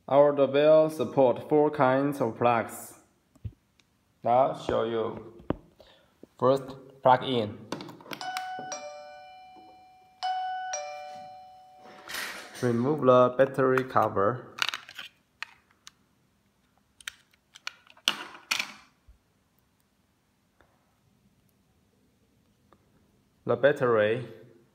Our doorbell supports 4 kinds of plugs. Now I'll show you. First, plug in. Remove the battery cover. The battery.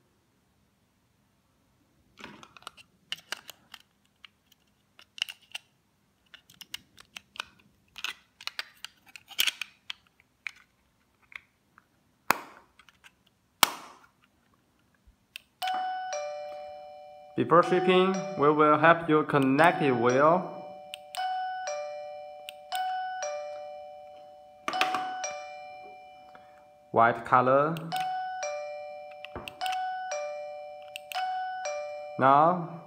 Before shipping, we will help you connect it well. White color. Now,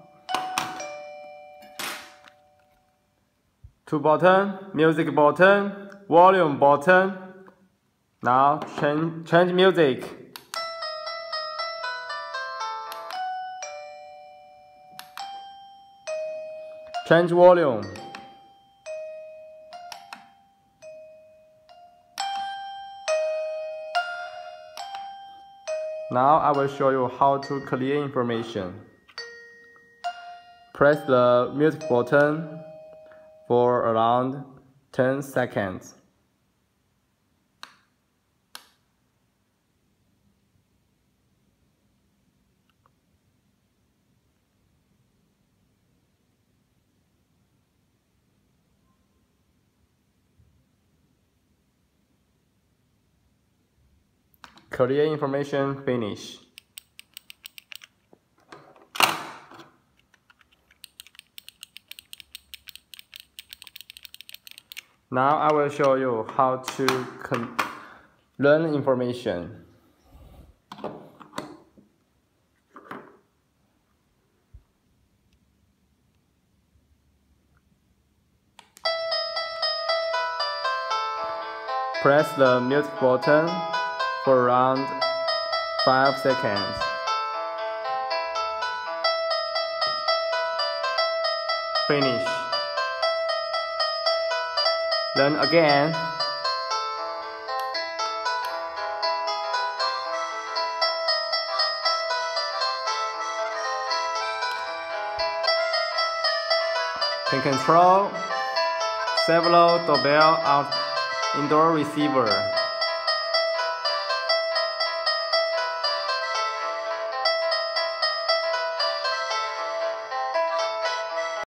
2 button, music button, volume button. Now change music. Change volume. Now I will show you how to clear information. Press the music button for around 10 seconds. Clear information finish. Now I will show you how to learn information. Press the mute button for around 5 seconds. Finish. Then again. Can control several doorbell out indoor receiver.